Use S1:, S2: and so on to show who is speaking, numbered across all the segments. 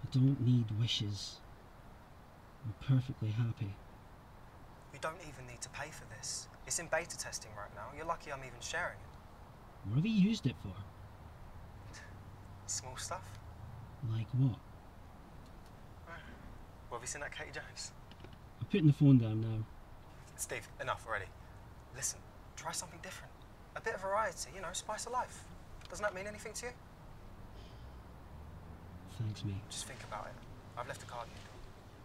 S1: don't need wishes. I'm perfectly happy.
S2: You don't even need to pay for this. It's in beta testing right now. You're lucky I'm even sharing it.
S1: What have you used it for?
S2: Small stuff.
S1: Like what?
S2: Well, have you seen that Katie Jones?
S1: I'm putting the phone down now.
S2: Steve, enough already. Listen, try something different. A bit of variety, you know, spice of life. Doesn't that mean anything to you?
S1: Thanks, mate.
S2: Just think about it. I've left a card in your door.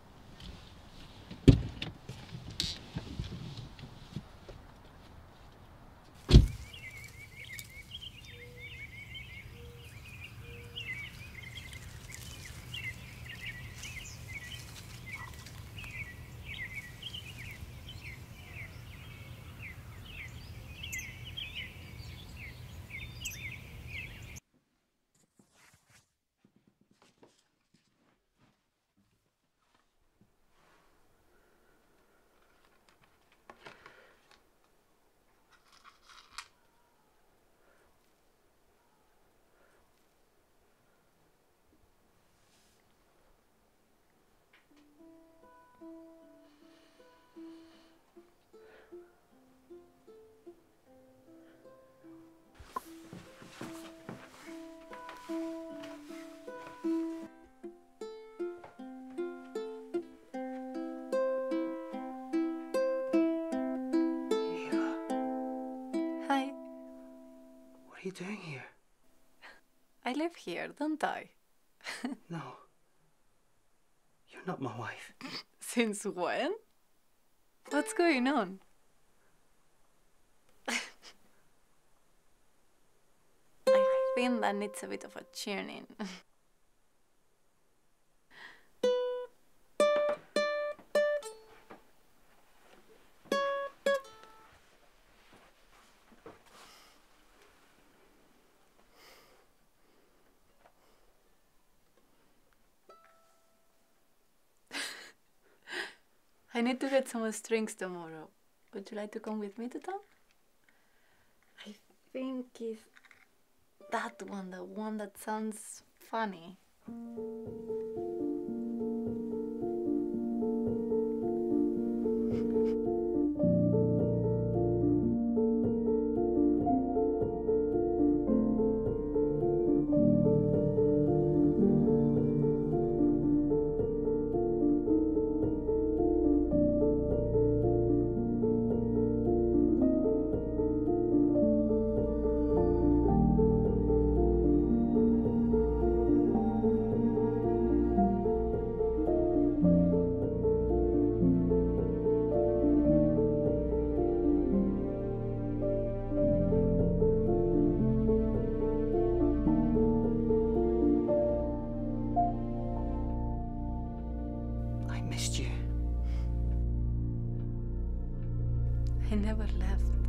S3: Hi.
S4: What are you doing here?
S3: I live here, don't I?
S4: No. You're not my wife.
S3: Since when? What's going on? I think that needs a bit of a tuning. I need to get some strings tomorrow. Would you like to come with me to town? I think it's that one, the one that sounds funny.
S4: I missed you.
S3: I never left.